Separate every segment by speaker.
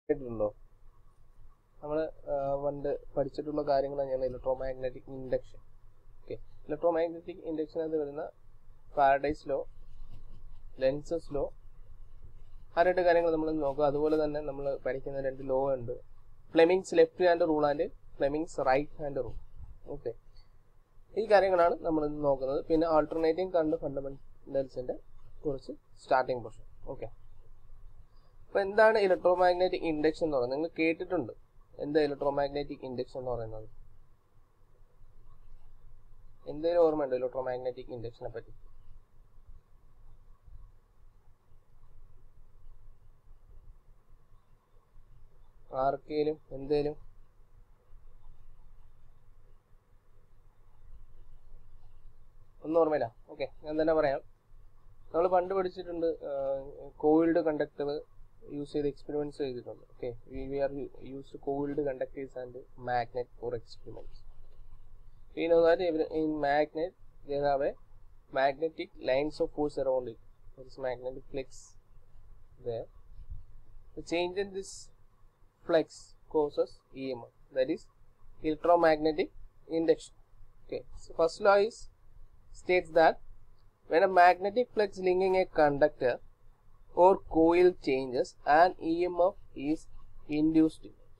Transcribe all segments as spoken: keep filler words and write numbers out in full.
Speaker 1: കേട്ടിട്ടുണ്ടോ? നമ്മൾ പണ്ട് പഠിച്ചിട്ടുള്ള കാര്യങ്ങൾ തന്നെയാണ് ഇലക്ട്രോമാഗ്നറ്റിക് ഇൻഡക്ഷൻ. ഓക്കെ, ഇലക്ട്രോമാഗ്നറ്റിക് ഇൻഡക്ഷനകത്ത് വരുന്ന ഫാരഡേസ് ലോ, ലെൻസസ് ലോ, ആ രണ്ട് കാര്യങ്ങൾ നമ്മൾ നോക്കുക. അതുപോലെ തന്നെ നമ്മൾ പഠിക്കുന്ന രണ്ട് ലോ ഉണ്ട്, Fleming's left hand rule and Fleming's right hand rule. Okay, ഈ കാര്യങ്ങളാണ് നമ്മൾ ഇന്ന് നോക്കുന്നത്. പിന്നെ ആൾട്ടർനേറ്റിംഗ് കറണ്ട് ഫണ്ടമെന്റൽസിന്റെ കുറച്ച് സ്റ്റാർട്ടിംഗ് പോർഷൻ. ഓക്കെ, അപ്പോൾ എന്താണ് ഇലക്ട്രോമാഗ്നറ്റിക് ഇൻഡക്ഷൻ എന്ന് പറയുന്നത്? നിങ്ങൾ കേട്ടിട്ടുണ്ട് എന്താ ഇലക്ട്രോമാഗ്നറ്റിക് ഇൻഡക്ഷൻ എന്ന് പറയുന്നത്? എന്തെങ്കിലും ഓർമ്മയുണ്ടോ ഇലക്ട്രോമാഗ്നറ്റിക് ഇൻഡക്ഷനെ പറ്റി? ആർക്കേലും എന്തേലും ഒന്നും ഓർമ്മയില്ല? ഓക്കെ, ഞാൻ തന്നെ പറയാം. നമ്മൾ പണ്ട് പഠിച്ചിട്ടുണ്ട്, കോയിൽഡ് കണ്ടക്ടർ യൂസ് ചെയ്ത് എക്സ്പെരിമെന്റ്സ് ചെയ്തിട്ടുണ്ട്. Okay, we are used coiled conductors and magnet for experiments. We know that in magnet they have a magnetic lines of force around it. There is magnetic flux there. The change in this flux causes E M F, that is electromagnetic induction. Okay, so first law is states that when a magnetic flux linking a conductor or coil changes, an E M F is induced in it.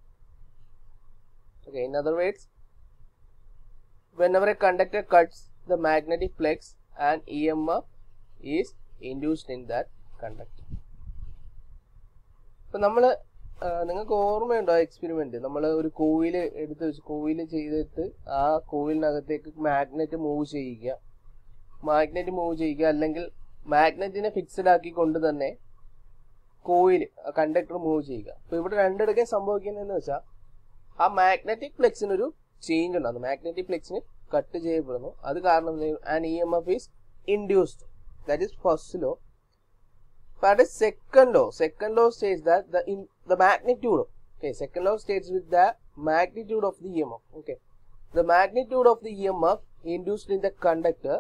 Speaker 1: Okay, in other words, whenever a conductor cuts the magnetic flux, an E M F is induced in that conductor. അപ്പോൾ നമ്മൾ നിങ്ങൾക്ക് ഓർമ്മയുണ്ടോ ആ experiment? നമ്മൾ ഒരു coil എടുത്ത് വെച്ച് coil ചെയ്തിട്ട് ആ കോയിലിനകത്തേക്ക് മാഗ്നറ്റ് മൂവ് ചെയ്യുക മാഗ്നറ്റ് മൂവ് ചെയ്യുക അല്ലെങ്കിൽ മാഗ്നറ്റിനെ ഫിക്സഡ് ആക്കിക്കൊണ്ട് തന്നെ കോയിൽ കണ്ടക്ടർ മൂവ് ചെയ്യുക. അപ്പോൾ ഇവിടെ രണ്ടിടയ്ക്ക് സംഭവിക്കുന്നതെന്ന് വെച്ചാൽ ആ മാഗ്നറ്റിക് ഫ്ലെക്സിനൊരു ചേഞ്ച് ഉണ്ടാകുന്നു, മാഗ്നറ്റിക് ഫ്ലെക്സിന് കട്ട് ചെയ്യപ്പെടുന്നു. അത് കാരണം an E M F is induced. That is first law. But the second law, second law states that the in the magnitude, okay, second law states with the magnitude of the E M F. Okay, the magnitude of the E M F induced in the conductor.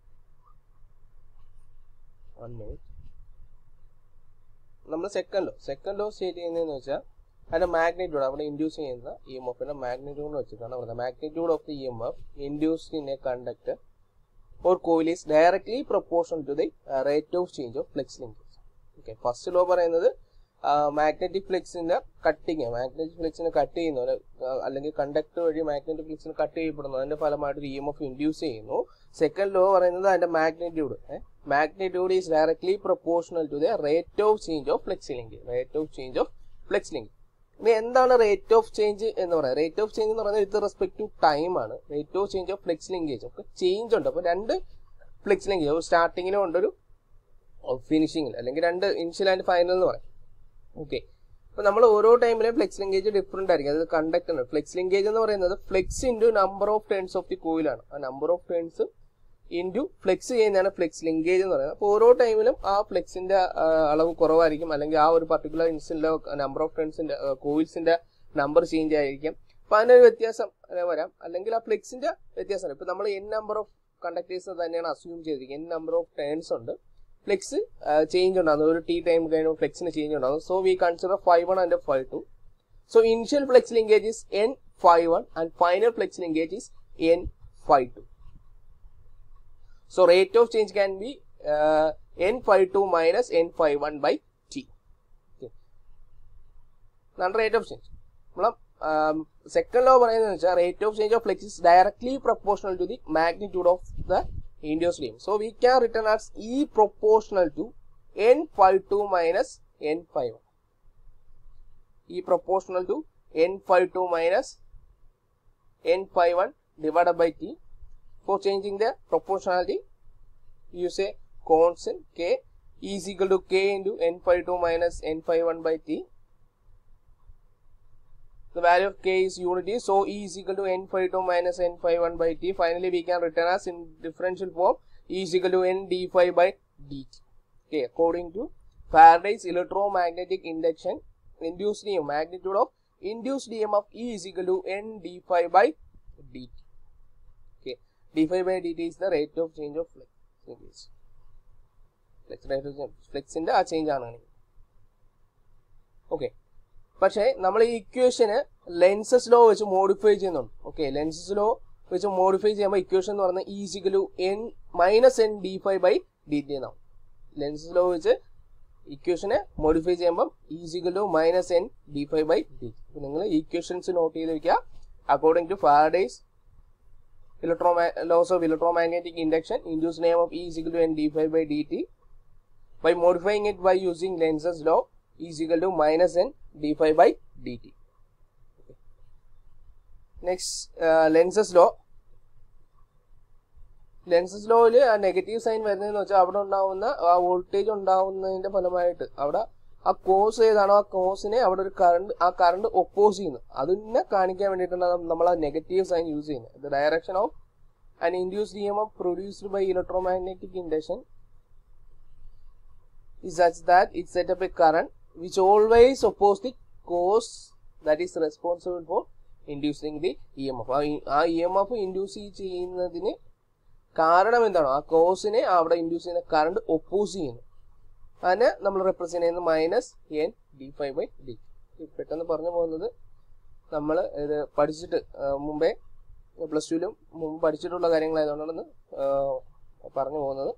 Speaker 1: One minute. നമ്മൾ second law second law state ചെയ്യുന്നതെന്ന് വെച്ചാൽ അതിന്റെ magnitude, അവിടെ induce ചെയ്യുന്ന E M എഫിന്റെ magnitude വെച്ചിട്ടാണ് പറയുന്നത്. Magnitude of the E M F induced in a conductor or coil is directly proportional to the rate of change of flux linkage. Okay, first law പറയുന്നത് magnetic ഫ്ലെക്സിന്റെ cutting, magnetic ഫ്ലെക്സിനെ cut ചെയ്യുന്നു അല്ലെങ്കിൽ conductor വഴി magnetic ഫ്ലെക്സിന് cut ചെയ്യപ്പെടുന്നു, അതിന്റെ ഫലമായിട്ട് ഒരു ഇ എം എഫ് ഇൻഡ്യൂസ് ചെയ്യുന്നു. സെക്കൻഡ് ലോ പറയുന്നത് അതിന്റെ magnitude magnitude is directly proportional to the rate of change of flux linkage rate of change of flux linkage. ഇനി എന്താണ് റേറ്റ് ഓഫ് ചേഞ്ച് എന്ന് പറയുന്നത്? റേറ്റ് ഓഫ് ചേഞ്ച് എന്ന് പറയുന്നത് with respect to time ആണ്. Rate of change of flux linkage ഒക്കെ change ഉണ്ട്. അപ്പോൾ രണ്ട് ഫ്ലെക്സ് ലിങ്കേജ് സ്റ്റാർട്ടിങ്ങിലും ഉണ്ടൊരു ഫിനിഷിംഗിൽ, അല്ലെങ്കിൽ രണ്ട് ഇനിഷ്യൽ ആൻഡ് ഫൈനൽ എന്ന് പറയും. ഓക്കെ, അപ്പോൾ നമ്മൾ ഓരോ ടൈമിലും ഫ്ലെക്സ് ലിങ്കേജ് ഡിഫറെന്റ് ആയിരിക്കും. അത് കണ്ടക്ടർ ഫ്ലെക്സ് ലിങ്കേജ് എന്ന് പറയുന്നത് flux into number of turns of the കോയിലാണ്. ആ number of turns into flux ചെയ്യുന്നതാണ് ഫ്ലെക്സ് ലിങ്കേജ് എന്ന് പറയുന്നത്. അപ്പോൾ ഓരോ ടൈമിലും ആ ഫ്ലെക്സിന്റെ അളവ് കുറവായിരിക്കും, അല്ലെങ്കിൽ ആ ഒരു പർട്ടിക്കുലർ ഇൻസ്റ്റന്റിലെ നമ്പർ ഓഫ് ടേൺസിന്റെ കോയിൽസിന്റെ നമ്പർ ചേഞ്ച് ആയിരിക്കും. അപ്പോൾ അതിനൊരു വ്യത്യാസം വരാം, അല്ലെങ്കിൽ ആ ഫ്ലെക്സിന്റെ വ്യത്യാസം. ഇപ്പൊ നമ്മൾ എൻ നമ്പർ ഓഫ് കണ്ടക്ടേഴ്സ് തന്നെയാണ് അസ്യൂം ചെയ്തിരിക്കുന്നത്. എൻ നമ്പർ ഓഫ് ടേൺസ് ഉണ്ട്, ഫ്ലെക്സ് ചേഞ്ച് ഉണ്ടാകുന്നു, ഒരു ടി ടൈം കഴിയുമ്പോൾ ഫ്ലെക്സിന് ചേഞ്ച് ഉണ്ടാകും. So we consider five one and five two. So initial flux linkage is N five one and final flux linkage is N five two. So rate of change can be uh, N fifty two minus N fifty-one by T. Okay. Now rate of change. Um, second law പറയുന്നത് വെച്ചാൽ rate of change of flux is directly proportional to the magnitude of the induced E M F. So we can written as E proportional to N fifty-two minus N fifty-one. E proportional to N fifty-two minus N fifty-one divided by T. For changing the proportionality, use a constant K is equal to K into N fifty-two minus N fifty-one by T. The value of K is unity, so E is equal to N fifty-two minus N fifty-one by T. Finally, we can return as in differential form E is equal to N d phi by dt. Okay, according to Faraday's electromagnetic induction, induced E M F, magnitude of induced E M F E is equal to N d phi by dt. d phi by dt is the rate of change of flux linkage. Flux rate of change, flux in the change ആണ്. Okay, പക്ഷേ നമ്മൾ ഈ ഇക്വേഷന് Lenz's law വെച്ച് modify ചെയ്യുന്നുണ്ട്. Okay, Lenz's law വെച്ച് modify ചെയ്യുമ്പോൾ equation എന്ന് പറയുന്നത് E is equal to N minus N D five by D T എന്നാവും. ലെൻസസ് ലോ വെച്ച് ഇക്വേഷനെ മോഡിഫൈ ചെയ്യുമ്പോൾ E is equal to minus N D five by D. നിങ്ങൾ ഇക്വേഷൻസ് നോട്ട് ചെയ്ത് വെക്കുക. According to Faraday's electro laws of electromagnetic induction, induced name of E is equal to n d five by dt. By modifying it by using Lenz's law, E is equal to minus n d five by dt. Okay. Next, uh, Lenz's law. Lenz's law il a negative sign varunnu vecha avada undavunna aa voltage undavunnainte phalamayittu avada ആ cause ഏതാണോ ആ കോസിനെ അവിടെ ഒരു current ആ current oppose ചെയ്യുന്നു. അതിനെ കാണിക്കാൻ വേണ്ടിയിട്ടാണ് നമ്മൾ ആ നെഗറ്റീവ് സൈൻ യൂസ് ചെയ്യുന്നത്. The direction of an induced E M F produced by electromagnetic induction is such that it set up a current which always opposes the cause that is responsible for inducing the E M F. ആ E M F induce ചെയ്യുന്നതിന് കാരണം എന്താണോ ആ കോസിനെ അവിടെ induce ചെയ്യുന്ന current oppose ചെയ്യുന്നു. അതിനെ നമ്മൾ റെപ്രസെന്റ് ചെയ്യുന്നത് minus N D five by D. പെട്ടെന്ന് പറഞ്ഞു പോകുന്നത് നമ്മൾ ഇത് പഠിച്ചിട്ട് മുമ്പേ പ്ലസ് ടുവിലും മുമ്പ് പഠിച്ചിട്ടുള്ള കാര്യങ്ങളായതുകൊണ്ടാണ് പറഞ്ഞു പോകുന്നത്.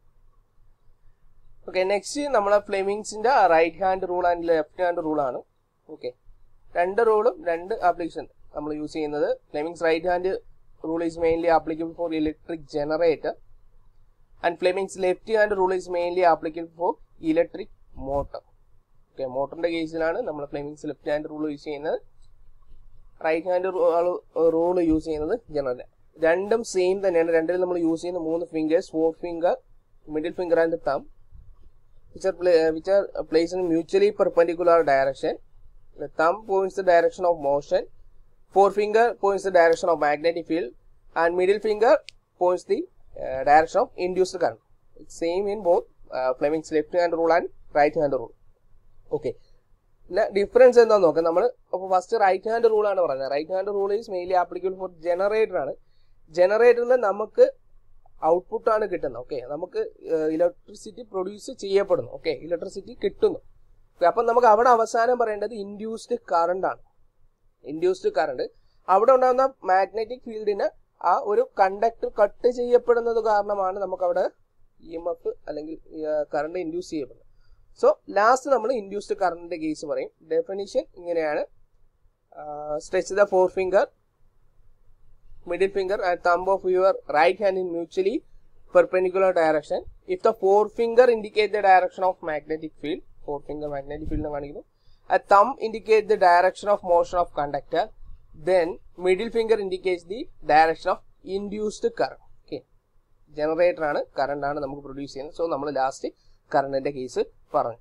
Speaker 1: ഓക്കെ, നെക്സ്റ്റ് നമ്മളെ ഫ്ലെമിങ്സിന്റെ right hand rule and left hand rule ആണ്. ഓക്കെ, രണ്ട് റൂളും രണ്ട് ആപ്ലിക്കേഷൻ നമ്മൾ യൂസ് ചെയ്യുന്നത്. Fleming's right hand rule is mainly applicable for electric generator and Fleming's left hand rule is mainly applicable for electric motor. Okay, മോട്ടറിന്റെ കേസിലാണ് നമ്മൾ Fleming's left hand rule use ചെയ്യുന്നത്. റൈറ്റ് ഹാൻഡ് റൂൾ യൂസ് ചെയ്യുന്നത് general. രണ്ടും same തന്നെയാണ്. രണ്ടിലും നമ്മൾ യൂസ് ചെയ്യുന്ന മൂന്ന് fingers, forefinger, middle finger and thumb, which are which are placed in mutually perpendicular direction. The thumb points the direction of motion, forefinger points the direction of magnetic field, and middle finger points the Uh, direction of induced current. It's same in both uh, Fleming's left hand rule and right hand rule. Okay, now difference എന്താന്ന് നോക്കാം. നമ്മൾ അപ്പോൾ first right hand rule ആണ് പറഞ്ഞത്. Right hand rule is mainly applicable for generator ആണ്. ജനറേറ്ററിൽ നമുക്ക് output ആണ് കിട്ടുന്നത്. ഓക്കെ, നമുക്ക് ഇലക്ട്രിസിറ്റി പ്രൊഡ്യൂസ് ചെയ്യപ്പെടുന്നു. ഓക്കെ, ഇലക്ട്രിസിറ്റി കിട്ടുന്നു. അപ്പം നമുക്ക് അവിടെ അവസാനം പറയേണ്ടത് ഇൻഡ്യൂസ്ഡ് കറണ്ട് ആണ്. ഇൻഡ്യൂസ്ഡ് കറണ്ട് അവിടെ ഉണ്ടാകുന്ന മാഗ്നറ്റിക് ഫീൽഡിന് ആ ഒരു കണ്ടക്ടർ കട്ട് ചെയ്യപ്പെടുന്നത് കാരണമാണ് നമുക്ക് അവിടെ ഇ എം എഫ് അല്ലെങ്കിൽ കറണ്ട് ഇൻഡ്യൂസ് ചെയ്യപ്പെടുന്നത്. സോ ലാസ്റ്റ് നമ്മൾ ഇൻഡ്യൂസ്ഡ് കറണ്ടിന്റെ കേസ് പറയും. ഡെഫിനിഷൻ ഇങ്ങനെയാണ്: stretch the forefinger, middle finger and thumb of your right hand in mutually perpendicular direction. If the forefinger indicate the direction of magnetic field, forefinger magnetic field കാണിക്കുന്നു. ആ thumb indicate the direction of motion of conductor. Then middle finger indicates the direction of induced current. Okay, generator ആണ്, current ആണ് നമുക്ക് produce ചെയ്യുന്നത്. So നമ്മൾ last കറണ്ടിന്റെ case പറഞ്ഞു.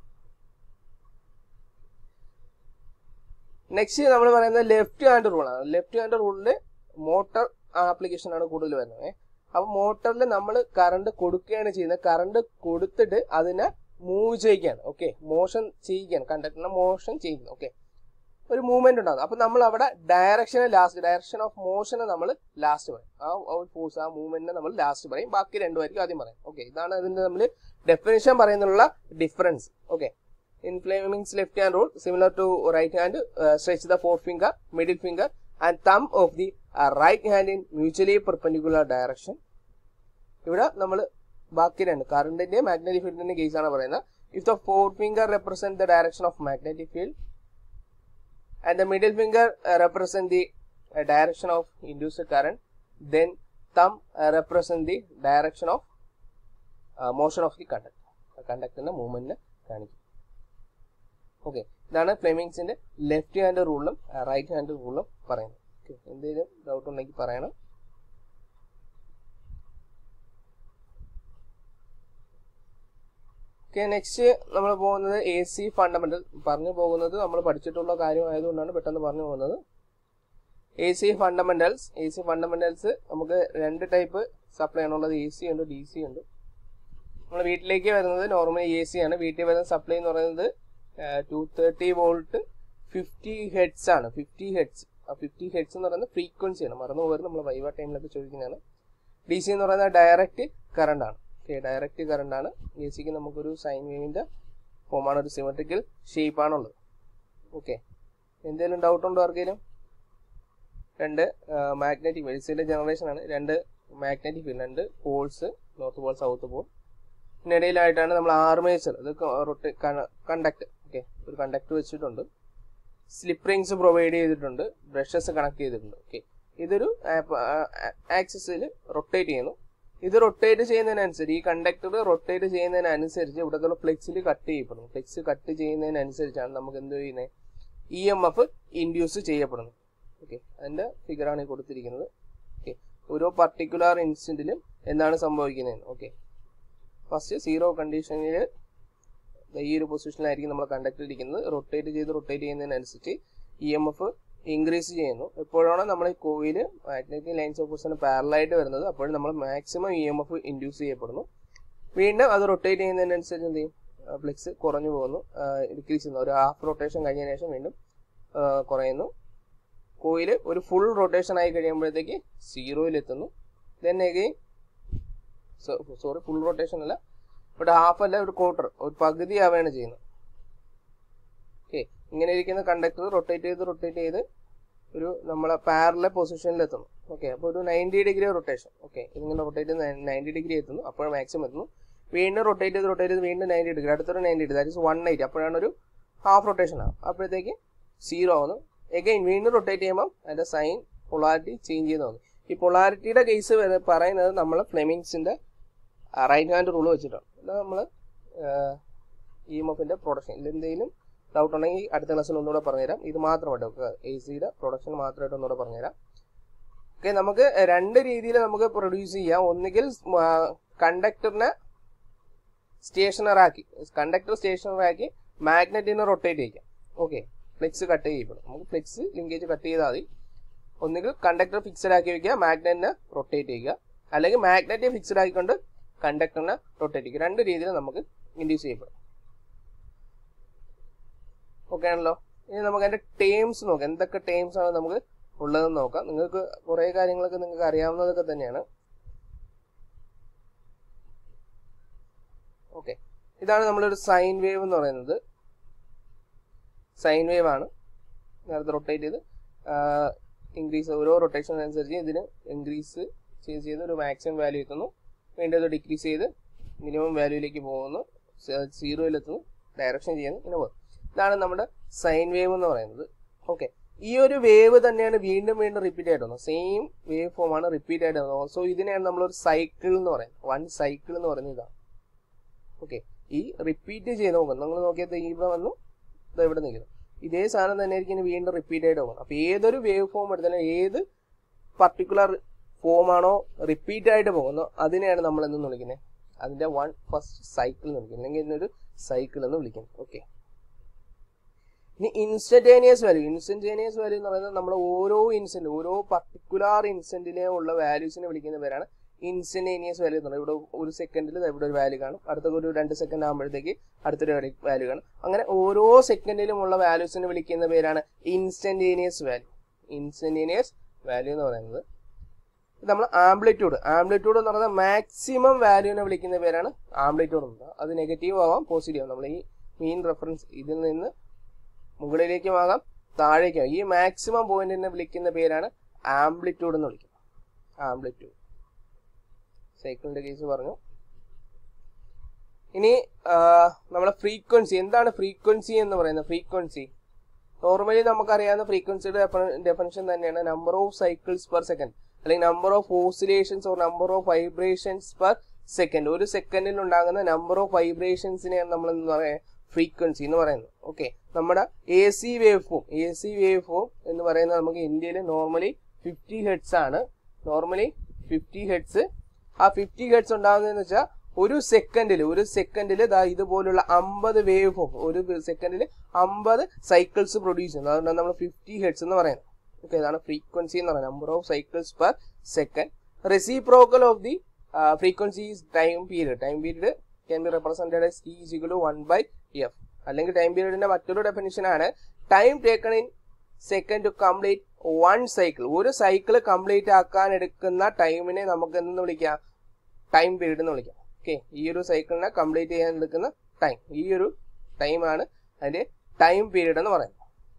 Speaker 1: Next നമ്മൾ പറയുന്നത് ലെഫ്റ്റ് ഹാൻഡ് റൂൾ ആണ്. ലെഫ്റ്റ് ഹാൻഡ് റൂളിൽ മോട്ടർ ആപ്ലിക്കേഷൻ ആണ് കൂടുതൽ വരുന്നത്. അപ്പൊ മോട്ടറിൽ നമ്മൾ കറണ്ട് കൊടുക്കുകയാണ് ചെയ്യുന്നത്. കറണ്ട് കൊടുത്തിട്ട് അതിനെ മൂവ് ചെയ്യിക്കുകയാണ്. ഓക്കെ, മോഷൻ ചെയ്യിക്കുകയാണ്, കണ്ടക്ടറിനെ മോഷൻ ചെയ്യുന്നു. ഓക്കെ, ഒരു മൂവ്മെന്റ് ഉണ്ടാകും. അപ്പൊ നമ്മൾ അവിടെ ഡയറക്ഷനെ ലാസ്റ്റ്, ഡയറക്ഷൻ ഓഫ് മോഷനെ നമ്മൾ ലാസ്റ്റ് പറയും. ആ ഫോഴ്സ് ആ മൂവ്മെന്റിനെ നമ്മൾ ലാസ്റ്റ് പറയും. ബാക്കി രണ്ടുപേർക്കും ആദ്യം പറയും. ഓക്കെ, ഇതാണ് ഇതിന്റെ നമ്മൾ ഡെഫിനിഷൻ പറയുന്നുള്ള difference. Okay, in Fleming's left hand rule similar to right hand, stretch the forefinger, middle finger and thumb of the right hand in mutually perpendicular direction. ഇവിടെ നമ്മൾ ബാക്കി രണ്ട് കറണ്ടിന്റെ മാഗ്നറ്റിക് ഫീൽഡിന്റെ കേസാണ് പറയുന്നത്. If the forefinger represent the direction of magnetic field and the middle finger uh, represent the uh, direction of induced current, then thumb uh, represent the direction of uh, motion of the conductor. The conductor ന്റെ മൂവ്മെന്റിനെ കാണിക്കും. Okay, ഇതാണ് ഫ്ലെമിങ്സിന്റെ left hand റൂളും right hand റൂളും പറയുന്നത്. Okay, എന്തെങ്കിലും doubt ഉണ്ടെങ്കിൽ പറയണം. ഓക്കെ, നെക്സ്റ്റ് നമ്മൾ പോകുന്നത് എ സി ഫണ്ടമെന്റൽ. പറഞ്ഞു പോകുന്നത് നമ്മൾ പഠിച്ചിട്ടുള്ള കാര്യമായതുകൊണ്ടാണ് പെട്ടെന്ന് പറഞ്ഞു പോകുന്നത്. A C fundamentals. A C fundamentals നമുക്ക് രണ്ട് ടൈപ്പ് സപ്ലൈ ആണുള്ളത്. എ സി ഉണ്ട്, ഡി സി ഉണ്ട്. നമ്മൾ വീട്ടിലേക്ക് വരുന്നത് നോർമലി എ സി ആണ്. വീട്ടിൽ വരുന്ന സപ്ലൈ എന്ന് പറയുന്നത് two thirty volt fifty hertz ആണ്. ഫിഫ്റ്റി ഹെഡ്സ് ആ ഫിഫ്റ്റി ഹെഡ്സ് എന്ന് പറയുന്നത് ഫ്രീക്വൻസിയാണ്. മറന്നു പോകരുത്, നമ്മൾ വൈവ ടൈമിലൊക്കെ ചോദിക്കുന്നതാണ്. ഡി സി എന്ന് പറയുന്നത് ഡയറക്റ്റ് കറണ്ട് ആണ്. ഓക്കെ, ഡയറക്റ്റ് കറണ്ട് ആണ്. എ സിക്ക് നമുക്കൊരു സൈൻ വേവിന്റെ ഫോമാണ്, ഒരു സിമെട്രിക്കൽ ഷേപ്പ് ആണുള്ളത്. ഓക്കെ, എന്തെങ്കിലും ഡൗട്ട് ഉണ്ടോ ആർക്കെങ്കിലും? രണ്ട് മാഗ്നറ്റിക് വെൽസിന്റെ ജനറേഷൻ ആണ്. രണ്ട് മാഗ്നറ്റിക് ഫീൽഡ്, രണ്ട് poles, north pole south pole. ഇതിനിടയിലായിട്ടാണ് നമ്മൾ ആർമേച്ചർ, ഇത് കണ്ടക്ട്. ഓക്കെ, ഒരു കണ്ടക്ടർ വെച്ചിട്ടുണ്ട്, സ്ലിപ്പ് റിങ്സ് പ്രൊവൈഡ് ചെയ്തിട്ടുണ്ട്, ബ്രഷസ് കണക്ട് ചെയ്തിട്ടുണ്ട്. ഓക്കെ, ഇതൊരു ആക്സിസിൽ റൊട്ടേറ്റ് ചെയ്യുന്നു. ഇത് റൊട്ടേറ്റ് ചെയ്യുന്നതിനനുസരിച്ച്, ഈ കണ്ടക്ടർ റൊട്ടേറ്റ് ചെയ്യുന്നതിനനുസരിച്ച് ഇവിടത്തുള്ള ഫ്ലെക്സിൽ കട്ട് ചെയ്യപ്പെടുന്നു. ഫ്ലെക്സ് കട്ട് ചെയ്യുന്നതിനനുസരിച്ചാണ് നമുക്ക് എന്ത് ചെയ്യുന്നത്, ഇ എം എഫ് ഇൻഡ്യൂസ് ചെയ്യപ്പെടുന്നത്. ഓക്കെ, അതിന്റെ ഫിഗറാണ് ഈ കൊടുത്തിരിക്കുന്നത്. ഓക്കെ, ഓരോ പർട്ടിക്കുലർ ഇൻസ്റ്റന്റിലും എന്താണ് സംഭവിക്കുന്നത്. ഓക്കെ, ഫസ്റ്റ് സീറോ കണ്ടീഷനിൽ ഈ ഒരു പൊസിഷനിലായിരിക്കും നമ്മൾ കണ്ടക്ടർ ഇരിക്കുന്നത്. റൊട്ടേറ്റ് ചെയ്ത് റൊട്ടേറ്റ് ചെയ്യുന്നതിനനുസരിച്ച് ഇ എം എഫ് ഇൻക്രീസ് ചെയ്യുന്നു. എപ്പോഴാണ് നമ്മൾ ഈ കോയിൽ മാഗ്നറ്റിക് ലൈൻസ് ഓഫ് ഫോഴ്സിന് പാരലായിട്ട് വരുന്നത്, അപ്പോൾ നമ്മൾ maximum E M F induce ചെയ്യപ്പെടുന്നു. വീണ്ടും അത് റൊട്ടേറ്റ് ചെയ്യുന്നതിനനുസരിച്ച് എന്ത് ചെയ്യും, ഫ്ലെക്സ് കുറഞ്ഞു പോകുന്നു, ഡിക്രീസ് ചെയ്യുന്നു. ഒരു ഹാഫ് റൊട്ടേഷൻ കഴിഞ്ഞതിന് ശേഷം വീണ്ടും കുറയുന്നു. കോയിൽ ഒരു ഫുൾ റൊട്ടേഷൻ ആയി കഴിയുമ്പോഴത്തേക്ക് സീറോയിലെത്തുന്നു. Then again sorry full rotation അല്ല, ഇവിടെ ഹാഫ് അല്ല, ഒരു ക്വാർട്ടർ, ഒരു പകുതി ആവുകയാണ് ചെയ്യുന്നത്. ഓക്കെ, ഇങ്ങനെ ഇരിക്കുന്ന കണ്ടക്ടർ റൊട്ടേറ്റ് ചെയ്ത് റൊട്ടേറ്റ് ചെയ്ത് ഒരു നമ്മളെ പാരലൽ പൊസിഷനിൽ എത്തുന്നു. ഓക്കെ, അപ്പോൾ ഒരു നയൻറ്റി ഡിഗ്രി റൊട്ടേഷൻ. ഓക്കെ, ഇതിങ്ങനെ റൊട്ടേറ്റ് ചെയ്ത് നയൻറ്റി ഡിഗ്രി എത്തുന്നു, അപ്പോൾ മാക്സിമം എത്തുന്നു. വീണ്ടും റൊട്ടേറ്റ് ചെയ്ത് റൊട്ടേറ്റ് ചെയ്ത് വീണ്ടും നയൻറ്റി ഡിഗ്രി, അടുത്തൊരു ninety degree, that is one eighty. അപ്പോഴാണ് ഒരു ഹാഫ് റൊട്ടേഷൻ ആവും, അപ്പോഴത്തേക്ക് സീറോ ആവുന്നു. എഗെയിൻ വീണ്ടും റൊട്ടേറ്റ് ചെയ്യുമ്പോൾ അതിന്റെ സൈൻ പൊളാരിറ്റി ചേഞ്ച് ചെയ്ത് തോന്നി. ഈ പൊളാരിറ്റിയുടെ കേസ് പറയുന്നത് നമ്മൾ ഫ്ലെമിങ്സിന്റെ റൈറ്റ് ഹാൻഡ് റൂൾ വെച്ചിട്ടാണ്. ഇത് നമ്മൾ ഇ എം എഫിന്റെ പ്രൊഡക്ഷൻ. ഇതിലെന്തെങ്കിലും ഡൗട്ട് ഉണ്ടെങ്കിൽ അടുത്ത ക്ലാസ്സിൽ ഒന്നുകൂടെ പറഞ്ഞുതരാം. ഇത് മാത്രമായിട്ട് എ സിയുടെ പ്രൊഡക്ഷൻ മാത്രമായിട്ട് ഒന്നുകൂടെ പറഞ്ഞുതരാം. ഓക്കെ, നമുക്ക് രണ്ട് രീതിയിൽ നമുക്ക് പ്രൊഡ്യൂസ് ചെയ്യാം. ഒന്നുകിൽ കണ്ടക്ടറിനെ സ്റ്റേഷനറാക്കി, കണ്ടക്ടർ സ്റ്റേഷനറാക്കി മാഗ്നറ്റിനെ റൊട്ടേറ്റ് ചെയ്യിക്കാം. ഓക്കെ, ഫ്ലെക്സ് കട്ട് ചെയ്യപ്പെടും. നമുക്ക് ഫ്ലെക്സ് ലിങ്കേജ് കട്ട് ചെയ്താൽ മതി. ഒന്നുകിൽ കണ്ടക്ടർ ഫിക്സഡ് ആക്കി വെക്കുക, മാഗ്നറ്റിനെ റൊട്ടേറ്റ് ചെയ്യുക, അല്ലെങ്കിൽ മാഗ്നറ്റിനെ ഫിക്സഡ് ആക്കിക്കൊണ്ട് കണ്ടക്ടറിനെ റൊട്ടേറ്റ് ചെയ്യുക. രണ്ട് രീതിയിൽ നമുക്ക് ഇൻഡ്യൂസ് ചെയ്യപ്പെടും. ഓക്കെ ആണല്ലോ. ഇനി നമുക്ക് അതിന്റെ ടേംസ് നോക്കാം, എന്തൊക്കെ ടേംസ് ആണ് നമുക്ക് ഉള്ളതെന്ന് നോക്കാം. നിങ്ങൾക്ക് കുറെ കാര്യങ്ങളൊക്കെ നിങ്ങൾക്ക് അറിയാവുന്നതൊക്കെ തന്നെയാണ്. ഓക്കെ, ഇതാണ് നമ്മളൊരു സൈൻ വേവ് എന്ന് പറയുന്നത്. സൈൻ വേവ് ആണ്. നേരത്തെ റൊട്ടേറ്റ് ചെയ്ത് ഇൻക്രീസ്, ഓരോ റൊട്ടേഷൻ അനുസരിച്ച് ഇതിന് ഇൻക്രീസ് ചെയ്ത് ചെയ്ത് ഒരു മാക്സിമം വാല്യൂ എത്തുന്നു. വീണ്ടും അത് ഡിക്രീസ് ചെയ്ത് മിനിമം വാല്യൂയിലേക്ക് പോകുന്നു, സീറോയിലെത്തുന്നു, ഡയറക്ഷൻ ചെയ്യുന്നു, ഇങ്ങനെ പോകും. ഇതാണ് നമ്മുടെ സൈൻ വേവ് എന്ന് പറയുന്നത്. ഓക്കെ, ഈ ഒരു വേവ് തന്നെയാണ് വീണ്ടും വീണ്ടും റിപ്പീറ്റ് ആയിട്ട് വന്നത്. സെയിം വേവ് ഫോം ആണ് റിപ്പീറ്റ് ആയിട്ട് വന്നത്. സോ ഇതിനെയാണ് നമ്മളൊരു സൈക്കിൾ എന്ന് പറയുന്നത്. വൺ സൈക്കിൾ എന്ന് പറയുന്നത് ഇതാണ്. ഓക്കെ, ഈ റിപ്പീറ്റ് ചെയ്ത് നോക്കാം. നിങ്ങൾ നോക്കിയത് ഇവിടെ വന്നു, ഇത് ഇവിടെ നിൽക്കുന്നു, ഇതേ സാധനം തന്നെ ആയിരിക്കും വീണ്ടും റിപ്പീറ്റ് ആയിട്ട് പോകുന്നത്. അപ്പൊ ഏതൊരു വേവ് ഫോം എടുത്താലും ഏത് പർട്ടിക്കുലർ ഫോം ആണോ റിപ്പീറ്റ് ആയിട്ട് പോകുന്നത് അതിനെയാണ് നമ്മൾ എന്ന് വിളിക്കുന്നത്, അതിന്റെ വൺ ഫസ്റ്റ് സൈക്കിൾ എന്ന് വിളിക്കുന്നത്, അല്ലെങ്കിൽ ഇതിനൊരു സൈക്കിൾ എന്ന് വിളിക്കുന്നത്. ഓക്കെ, ഇനി ഇൻസ്റ്റന്റേനിയസ് വാല്യൂ. ഇൻസ്റ്റന്റേനിയസ് വാല്യൂ എന്ന് പറയുന്നത് നമ്മൾ ഓരോ ഇൻസ്റ്റന്റ്, ഓരോ പർട്ടിക്കുലർ ഇൻസ്റ്റന്റിലെ ഉള്ള വാല്യൂസിനെ വിളിക്കുന്ന പേരാണ് ഇൻസ്റ്റന്റേനിയസ് വാല്യൂ എന്ന് പറയുന്നത്. ഇവിടെ ഒരു സെക്കൻഡിൽ ഇവിടെ ഒരു വാല്യൂ കാണും, അടുത്ത ഒരു രണ്ട് സെക്കൻഡ് ആകുമ്പോഴത്തേക്ക് അടുത്തൊരു വാല്യൂ കാണും. അങ്ങനെ ഓരോ സെക്കൻഡിലും ഉള്ള വാല്യൂസിനെ വിളിക്കുന്ന പേരാണ് ഇൻസ്റ്റന്റേനിയസ് വാല്യൂ. ഇൻസ്റ്റന്റേനിയസ് വാല്യൂ എന്ന് പറയുന്നത് നമ്മൾ ആംപ്ലിറ്റ്യൂഡ്. ആംപ്ലിറ്റ്യൂഡ് എന്ന് പറയുന്നത് മാക്സിമം വാല്യൂവിനെ വിളിക്കുന്ന പേരാണ് ആംപ്ലിറ്റ്യൂഡ് എന്ന്. അത് നെഗറ്റീവ് ആവാം, പോസിറ്റീവ് ആവാം. നമ്മൾ ഈ മീൻ റെഫറൻസ് ഇതിൽ നിന്ന് മുകളിലേക്കും ആകാം താഴേക്കും. ഈ മാക്സിമം പോയിന്റിനെ വിളിക്കുന്ന പേരാണ് ആംപ്ലിറ്റ്യൂഡ് എന്ന് വിളിക്കുന്നത്. ആംപ്ലിറ്റ്യൂഡ്. സൈക്കിളിന്റെ കേസ് പറഞ്ഞു. ഇനി നമ്മളെ ഫ്രീക്വൻസി. എന്താണ് ഫ്രീക്വൻസി എന്ന് പറയുന്നത്? ഫ്രീക്വൻസി നോർമലി നമുക്കറിയാവുന്ന ഫ്രീക്വൻസിയുടെ ഡെഫിനിഷൻ തന്നെയാണ് number of cycles per second, അല്ലെങ്കിൽ number of oscillations or number of vibrations per second. ഒരു സെക്കൻഡിൽ ഉണ്ടാകുന്ന നമ്പർ ഓഫ് വൈബ്രേഷൻസിനെയാണ് നമ്മൾ എന്ന് പറയാ ഫ്രീക്വൻസി എന്ന് പറയുന്നത്. ഓക്കെ, നമ്മുടെ A C wave form, A C wave form എന്ന് പറയുന്നത് നമുക്ക് ഇന്ത്യയിൽ നോർമലി ഫിഫ്റ്റി ഹെഡ്സ് ആണ്. Normally fifty hertz. ആ ഫിഫ്റ്റി ഹെഡ്സ് ഉണ്ടാകുന്നതെന്ന് വെച്ചാൽ ഒരു സെക്കൻഡിൽ ഒരു സെക്കൻഡിൽ ഇതുപോലുള്ള അമ്പത് വേവ് ഫോം, ഒരു സെക്കൻഡിൽ അമ്പത് സൈക്കിൾസ് പ്രൊഡ്യൂസ് ചെയ്യുന്നത്. അതുകൊണ്ടാണ് നമ്മൾ ഫിഫ്റ്റി ഹെഡ്സ് എന്ന് പറയുന്നത്. ഓക്കെ, ഇതാണ് ഫ്രീക്വൻസി എന്ന് പറയുന്നത്, number of cycles per second. Reciprocal of the frequency is time period. Time period can be represented as T is equal to one by F. അല്ലെങ്കിൽ time പീരീഡിന്റെ മറ്റൊരു ഡെഫിനിഷൻ ആണ് time taken in second to complete one cycle. ഒരു cycle complete ആക്കാൻ എടുക്കുന്ന ടൈമിനെ നമുക്ക് എന്തെന്ന് വിളിക്കാം? ടൈം പീരീഡ് എന്ന് വിളിക്കാം. ഓക്കെ, ഈ ഒരു സൈക്കിളിനെ കംപ്ലീറ്റ് ചെയ്യാൻ എടുക്കുന്ന ടൈം, ഈ ഒരു ടൈമാണ് അതിന്റെ ടൈം പീരീഡ് എന്ന് പറയുന്നത്.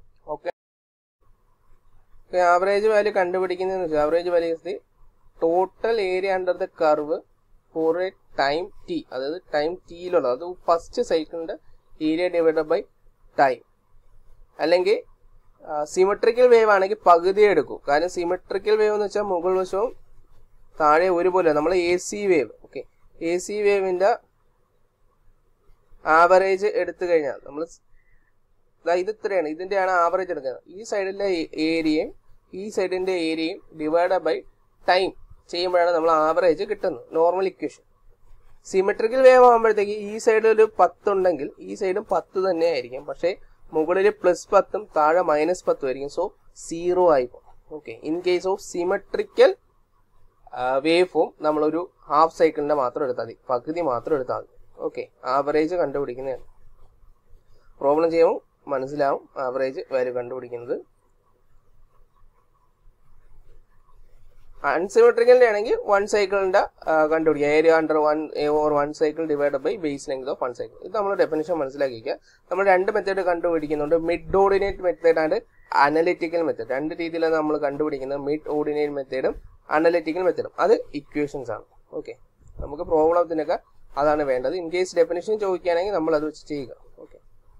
Speaker 1: ആവറേജ് വാല്യൂ കണ്ടുപിടിക്കുന്നതെന്ന് വെച്ചാൽ average value is the total area under the curve for a time T, അതായത് ടൈം ടിയിലുള്ളത്, അത് ഫസ്റ്റ് സൈക്കിളിന്റെ ഏരിയ ഡിവൈഡഡ് ബൈ ടൈം. അല്ലെങ്കിൽ സിമെട്രിക്കൽ വേവ് ആണെങ്കിൽ പകുതി എടുക്കും. കാരണം സിമെട്രിക്കൽ വേവ് എന്ന് വെച്ചാൽ മുകൾ വശവും താഴെ ഒരുപോലെ. നമ്മൾ A C wave, okay, A C വേവിന്റെ ആവറേജ് എടുത്തു കഴിഞ്ഞാൽ നമ്മൾ ഇത് ഇത്രയാണ്, ഇതിന്റെയാണ് ആവറേജ് എടുക്കുന്നത്. ഈ സൈഡിലെ ഏരിയയും ഈ സൈഡിന്റെ ഏരിയയും ഡിവൈഡ് ബൈ ടൈം ചെയ്യുമ്പോഴാണ് നമ്മൾ ആവറേജ് കിട്ടുന്നത്. Normal equation. സിമെട്രിക്കൽ വേവ് ആകുമ്പോഴത്തേക്ക് ഈ സൈഡിൽ ഒരു പത്ത് ഉണ്ടെങ്കിൽ ഈ സൈഡും പത്ത് തന്നെ ആയിരിക്കും, പക്ഷേ മുകളിൽ പ്ലസ് പത്തും താഴെ മൈനസ് പത്തും ആയിരിക്കും. സോ സീറോ ആയിപ്പോ. Okay, in case of symmetrical wave form നമ്മളൊരു ഹാഫ് സൈക്കിളിന്റെ മാത്രം എടുത്താൽ മതി, പകുതി മാത്രം എടുത്താൽ മതി. Okay, average കണ്ടുപിടിക്കുന്നതാണ്. പ്രോബ്ലം ചെയ്യുമ്പോൾ മനസ്സിലാവും ആവറേജ് വാല്യൂ കണ്ടുപിടിക്കുന്നത്. അൺസിമെട്രിക്കലിന്റെ ആണെങ്കിൽ വൺ സൈക്കിളിന്റെ കണ്ടുപിടിക്കുക, area under one or one cycle divide by base length of one cycle. ഇത് നമ്മൾ ഡെഫിനിഷൻ മനസ്സിലാക്കിക്കുക. നമ്മൾ രണ്ട് മെത്തേഡ് കണ്ടുപിടിക്കുന്നുണ്ട്, mid ordinate method and analytical method. രണ്ട് രീതിയിലാണ് നമ്മൾ കണ്ടുപിടിക്കുന്നത്, മിഡ് ഓർഡിനേറ്റ് മെത്തേഡും അനലിറ്റിക്കൽ മെത്തേഡും. അത് ഇക്വേഷൻസ് ആണ്. ഓക്കെ, നമുക്ക് പ്രോബ്ലത്തിനൊക്കെ അതാണ് വേണ്ടത്. ഇൻ കേസ് ഡെഫിനിഷൻ ചോദിക്കുകയാണെങ്കിൽ നമ്മൾ അത് വെച്ച് ചെയ്യുക. ഓക്കെ,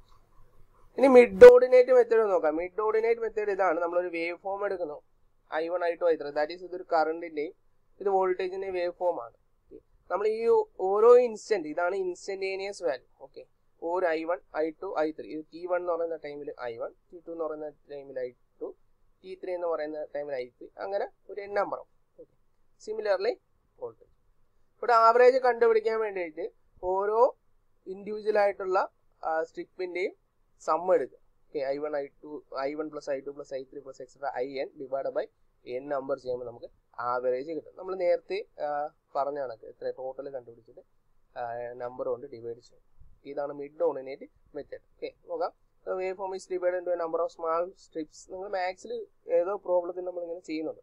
Speaker 1: ഇനി മിഡ് ഓർഡിനേറ്റ് മെത്തേഡ് നോക്കാം. മിഡ് ഓർഡിനേറ്റ് മെത്തേഡ് ഇതാണ്. നമ്മളൊരു വേവ് ഫോം എടുക്കുന്നു, I one I two I three, that is ഇതൊരു കറണ്ടിന്റെയും ഇത് വോൾട്ടേജിന്റെയും വേവ് ഫോം ആണ്. നമ്മൾ ഈ ഓരോ ഇൻസ്റ്റന്റ്, ഇതാണ് ഇൻസ്റ്റന്റേനിയസ് വാല്യൂ. ഓക്കെ, ഒരു I one I two I three, ഇത് ടി വൺ എന്ന് പറയുന്ന ടൈമിൽ ഐ വൺ, ടി ടു എന്ന് പറയുന്ന ടൈമിൽ ഐ ടു, ടി ത്രീ എന്ന് പറയുന്ന ടൈമിൽ ഐ ത്രീ, അങ്ങനെ ഒരു N number. Okay, similarly voltage. ഇവിടെ ആവറേജ് കണ്ടുപിടിക്കാൻ വേണ്ടിയിട്ട് ഓരോ ഇൻഡിവിജ്വൽ ആയിട്ടുള്ള സ്ട്രിപ്പിന്റെയും സമ്മ് എടുക്കുക. Okay, I one I two I one plus I two plus I three plus etcetera I N divide by N number ചെയ്യുമ്പോൾ നമുക്ക് ആവറേജ് കിട്ടും. നമ്മൾ നേരത്തെ പറഞ്ഞ കണക്ക് എത്ര ടോട്ടൽ കണ്ടുപിടിച്ചിട്ട് നമ്പർ കൊണ്ട് ഡിവൈഡ് ചെയ്യും. ഇതാണ് മിഡ് ഓർഡിനേറ്റ് മെത്തേഡ്. ഓക്കെ, നോക്കാം. Wave form is divide into a number of small strips. നിങ്ങൾ മാത്സിൽ ഏതോ പ്രോബ്ലത്തിൽ നമ്മൾ ഇങ്ങനെ ചെയ്യുന്നുണ്ട്.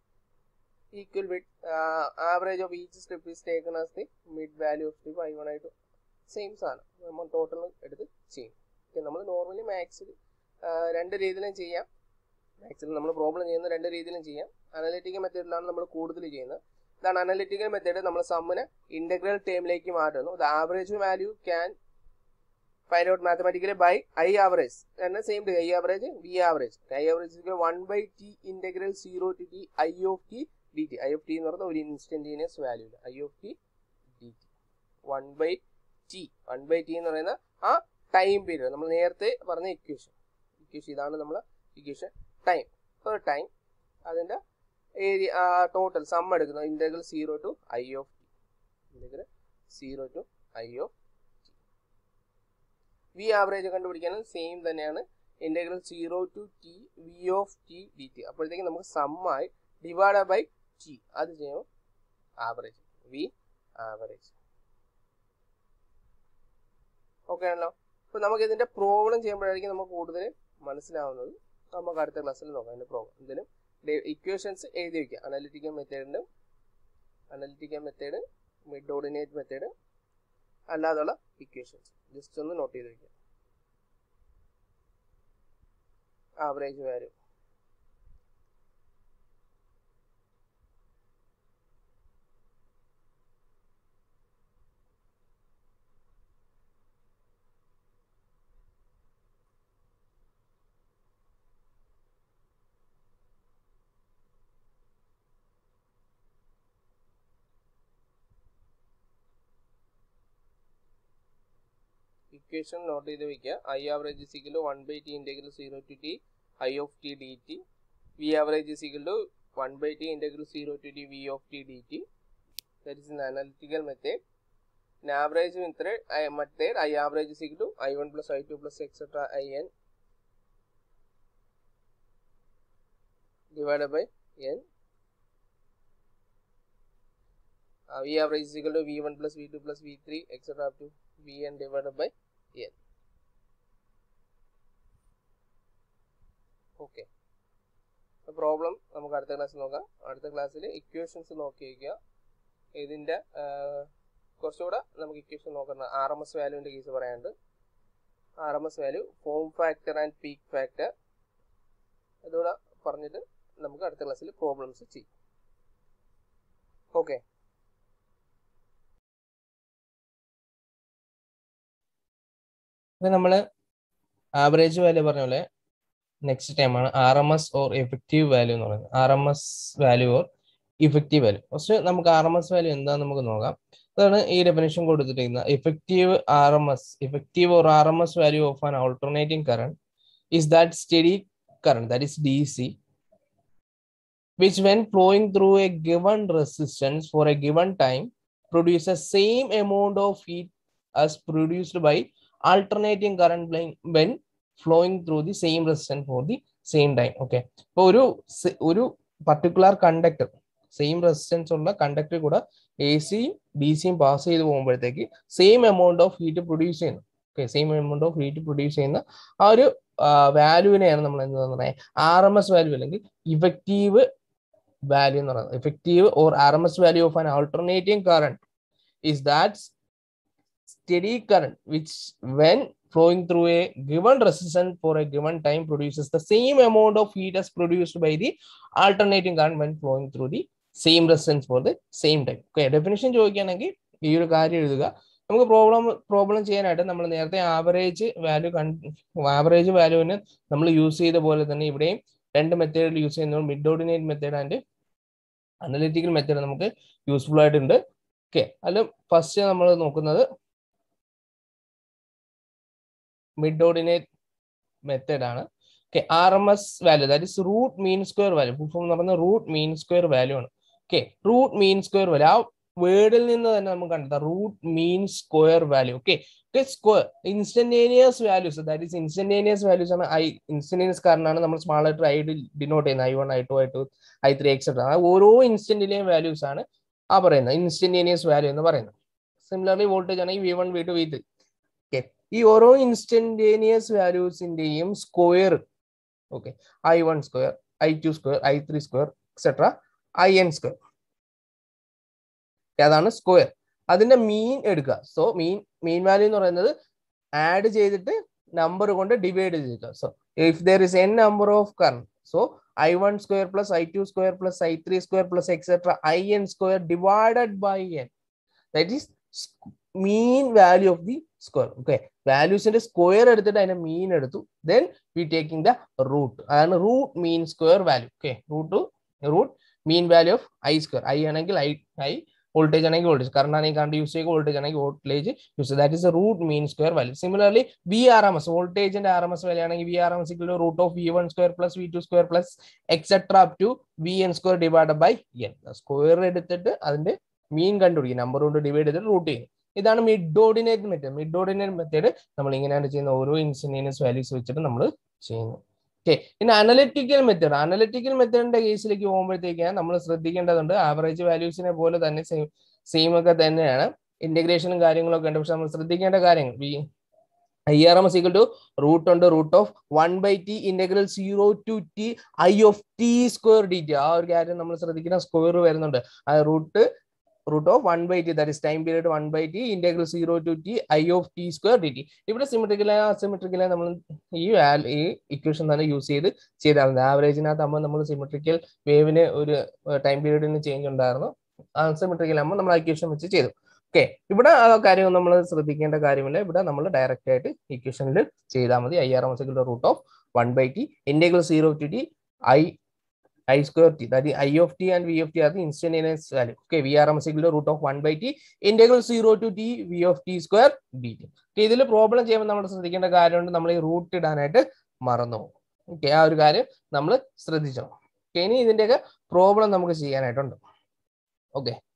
Speaker 1: Equal with average of each strip is taken as the mid value of strip I one I two. Same സാധനം നമ്മൾ ടോട്ടൽ എടുത്ത് ചെയ്യും. നമ്മൾ നോർമലി മാത്സിൽ രണ്ട് രീതിയിലും ചെയ്യാം. മാത്സിൽ നമ്മൾ പ്രോബ്ലം ചെയ്യുന്ന രണ്ട് രീതിയിലും ചെയ്യാം. അനലിറ്റിക്കൽ മെത്തേഡിലാണ് നമ്മൾ കൂടുതൽ ചെയ്യുന്നത്. ഇതാണ് അനലിറ്റിക്കൽ മെത്തേഡ്. നമ്മൾ സമ്മിനെ ഇന്റഗ്രൽ ടേമിലേക്ക് മാറ്റുന്നു. The average value can find out mathematically by I average. തന്നെ same I average, V average. I average one by T integral zero to T I of T D T. I of T എന്ന് പറഞ്ഞാൽ ഒരു instantaneous value ഇല്ല. I of T D T one by T. One by T എന്ന് പറയുന്ന ആ time period നമ്മൾ നേരത്തെ പറഞ്ഞ ഇക്വേഷൻ. ഇക്വേഷൻ ഇതാണ് നമ്മളെ ഇക്വേഷൻ. ടൈം ഒരു ടൈം അതിന്റെ ഏരിയ ടോട്ടൽ സം എടുക്കുന്നത് integral zero to I of T. Integral zero to I of T. V average കണ്ടുപിടിക്കാനും സെയിം തന്നെയാണ്. Integral zero to T V of T D T. അപ്പോഴത്തേക്കും നമുക്ക് സമ്മായി divide by T അത് ചെയ്യുമ്പോൾ average, V average. Okay ആണല്ലോ. അപ്പൊ നമുക്ക് ഇതിന്റെ പ്രോബ്ലം ചെയ്യുമ്പോഴായിരിക്കും നമുക്ക് കൂടുതൽ മനസ്സിലാവുന്നത്. നമുക്ക് അടുത്ത ക്ലാസ്സിൽ നോക്കാം ഇതിന്റെ പ്രോബ്ലം. ഇതിലും ഇക്വേഷൻസ് എഴുതി വയ്ക്കുക. അനലിറ്റിക്കൽ മെത്തേഡിന്റെ analytical method, mid ordinate method, അല്ലാതെയുള്ള ഇക്വേഷൻസ് ജസ്റ്റ് ഒന്ന് നോട്ട് ചെയ്ത് വയ്ക്കുക. ആവറേജ് വാല്യൂ, ഇക്വേഷൻ നോട്ട് ചെയ്ത് വയ്ക്കുക. I average is equal to one by T integral zero to T I of T D T. V average is equal to one by T integral zero to T V of T D T. That is in analytical method. In average method, I method I average is equal to I one plus I two plus et cetera I n divided by n. Uh, V average is equal to V one plus V two plus V three et cetera up to V n divided by n. Okay. The problem നമുക്ക് അടുത്ത ക്ലാസ്സിൽ നോക്കാം. അടുത്ത ക്ലാസ്സിൽ equations നോക്കി വയ്ക്കുക. ഇതിന്റെ കുറച്ചുകൂടെ നമുക്ക് ഇക്വേഷൻ നോക്കണം. ആർ എം എസ് വാല്യൂവിന്റെ കേസ് പറയാനുണ്ട്. R M S value, form factor and peak factor, അതുകൂടെ പറഞ്ഞിട്ട് നമുക്ക് അടുത്ത ക്ലാസ്സിൽ പ്രോബ്ലംസ് ചെയ്യും. ഓക്കെ, ഇപ്പം നമ്മൾ ആവറേജ് വാല്യൂ പറഞ്ഞ പോലെ നെക്സ്റ്റ് ടൈം ആണ് R M S or effective value എന്ന് പറയുന്നത്. R M S value or effective value. First നമുക്ക് ആർ എം എസ് വാല്യൂ എന്താണെന്ന് നമുക്ക് നോക്കാം. അതാണ് ഈ ഡെഫിനേഷൻ കൊടുത്തിരിക്കുന്നത്. Effective R M S effective or R M S value of an alternating current is that steady current, that is D C, which when flowing through a given resistance for a given time produces same amount of heat as produced by alternating current when flowing through the same resistance for the same time. Okay, അപ്പോൾ ഒരു ഒരു particular conductor same resistance ഉള്ള conductor കൂടെ A സിയും D സിയും pass ചെയ്ത് പോകുമ്പോഴത്തേക്ക് same amount of heat produce ചെയ്യുന്നു. Okay, same amount of heat produce ചെയ്യുന്ന ആ ഒരു വാല്യൂവിനെയാണ് നമ്മൾ എന്താണെന്ന് പറയുന്നത് ആർ എം എസ് വാല്യൂ അല്ലെങ്കിൽ ഇഫക്റ്റീവ് വാല്യൂ എന്ന് പറയുന്നത്. Effective or R M S value of an alternating current is that steady current which when flowing through a given resistance for a given time produces the same amount of heat as produced by the alternating current when flowing through the same resistance for the same time. Okay, definition ചോദിക്കുകയാണെങ്കിൽ ഈ ഒരു കാര്യം എഴുതുക. നമുക്ക് problem problem ചെയ്യാനായിട്ട് നമ്മൾ നേരത്തെ average value average വാല്യൂവിന് നമ്മൾ യൂസ് ചെയ്ത പോലെ തന്നെ ഇവിടെയും രണ്ട് മെത്തേഡിൽ യൂസ് ചെയ്യുന്നത് mid ordinate method and analytical method നമുക്ക് യൂസ്ഫുൾ ആയിട്ടുണ്ട്. ഓക്കെ, അതിൽ ഫസ്റ്റ് നമ്മൾ നോക്കുന്നത് മിഡ് ഓർഡിനേറ്റ് മെത്തേഡ് ആണ്. Okay, R M S value that is root mean square value. Full form എന്ന് പറയുന്നത് റൂട്ട് മീൻ സ്ക്വയർ വാല്യൂ ആണ്. Okay, root mean square value ആ വേർഡിൽ നിന്ന് തന്നെ നമുക്ക് കണ്ടെത്താം root mean square value. Okay, square instantaneous values that is instantaneous values ആണ്. ഐ ഇൻസ്റ്റന്റേനിയസ് കാരണമാണ് നമ്മൾ സ്മാൾ ലെറ്റർ ഐ ഡിനോട്ട് ചെയ്യുന്നത്. I one I two I two I three etcetera. ഓരോ ഇൻസ്റ്റന്റിലെയും വാല്യൂസ് ആണ് ആ പറയുന്നത് ഇൻസ്റ്റന്റേനിയസ് വാല്യൂ എന്ന് പറയുന്നത്. സിമിലർലി വോൾട്ടേജ് ആണെങ്കിൽ V one V two V three. Okay, ഈ ഓരോ ഇൻസ്റ്റന്റേനിയസ് വാല്യൂസിന്റെയും square, okay, I one square I two square I three square etcetera I N square, അതാണ് സ്ക്വയർ. അതിന്റെ മീൻ എടുക്കുക. സോ മീൻ മീൻ വാല്യൂ എന്ന് പറയുന്നത് ആഡ് ചെയ്തിട്ട് നമ്പർ കൊണ്ട് ഡിവൈഡ് ചെയ്തിരിക്കുക. So if there is N number of current, so I one square plus I two square plus I three square plus etcetera I N square divided by N, that is mean value of the square. Okay, വാല്യൂസിന്റെ square എടുത്തിട്ട് അതിന്റെ mean എടുത്തു, then we taking the root, അതാണ് root mean square value. Okay, root root mean value of I square. I ആണെങ്കിൽ I I voltage ആണെങ്കിൽ voltage, current ആണെങ്കിൽ current use ചെയ്യുക, voltage ആണെങ്കിൽ വോൾട്ടേജ് യൂസ് ചെയ്യുക. That is root mean square value. Similarly V R M S വോൾട്ടേജിന്റെ R M S value ആണെങ്കിൽ V R M S root of V one square plus V two square plus etcetera up to V N square divide by N. Square എടുത്തിട്ട് അതിന്റെ മീൻ കണ്ടുപിടിക്കും, number കൊണ്ട് divide ചെയ്തിട്ട് root ചെയ്യും. ഇതാണ് mid ordinate method. Mid ordinate method നമ്മൾ ഇങ്ങനെയാണ് ചെയ്യുന്ന, ഓരോ ഇൻസ്റ്റന്റേനിയസ് വാല്യൂസ് വെച്ചിട്ട് നമ്മൾ ചെയ്യുന്നു. ഓക്കെ, ഇനി അനലിറ്റിക്കൽ മെത്തേഡ്. അനലിറ്റിക്കൽ മെത്തേഡിന്റെ കേസിലേക്ക് പോകുമ്പോഴത്തേക്കാണ് നമ്മൾ ശ്രദ്ധിക്കേണ്ടതുണ്ട്. ആവറേജ് വാല്യൂസിനെ പോലെ തന്നെ സെയിം സെയിം ഒക്കെ തന്നെയാണ്, ഇന്റഗ്രേഷനും കാര്യങ്ങളൊക്കെ ഉണ്ട്. പക്ഷെ നമ്മൾ ശ്രദ്ധിക്കേണ്ട കാര്യങ്ങൾ I R M S equal to root ഉണ്ട് root of one by T integral zero to T I of T square D T. ആ ഒരു കാര്യം നമ്മൾ ശ്രദ്ധിക്കുന്ന, സ്ക്വയർ വരുന്നുണ്ട്. ആ root root of one by t, that is time period one by t integral zero to t I of t square dt. ഇവിടെ symmetrical asymmetrical നമ്മൾ ഈ ഈ ഇക്വേഷൻ തന്നെ യൂസ് ചെയ്ത് ചെയ്താൽ മതി. ആവറേജിനകത്ത് ആകുമ്പോൾ നമ്മൾ സിമെട്രിക്കൽ വേവിന് ഒരു ടൈം പീരീഡിന് ചേഞ്ച് ഉണ്ടായിരുന്നു, അൺസിമെട്രിക്കൽ ആകുമ്പോൾ നമ്മൾ ഇക്വേഷൻ വെച്ച് ചെയ്തു. ഓക്കെ, ഇവിടെ ആ കാര്യം നമ്മൾ ശ്രദ്ധിക്കേണ്ട കാര്യമില്ല. ഇവിടെ നമ്മൾ ഡയറക്റ്റ് ആയിട്ട് ഇക്വേഷനിൽ ചെയ്താൽ മതി. I R M S root of one by T integral zero to T I I square t, that is I of t and v of t are the instantaneous value. Okay, V R M is equal to root of one by t integral zero to t v of t square dt. Okay, ഇതിൽ problem ചെയ്യുമ്പോൾ നമ്മൾ ശ്രദ്ധിക്കേണ്ട കാര്യമുണ്ട്, നമ്മൾ ഈ root ഇടാനായിട്ട് മറന്നു. Okay, ആ ഒരു കാര്യം നമ്മൾ ശ്രദ്ധിച്ചോ. ഓക്കെ, ഇനി ഇതിന്റെയൊക്കെ പ്രോബ്ലം നമുക്ക് ചെയ്യാനായിട്ടുണ്ട്. ഓക്കെ.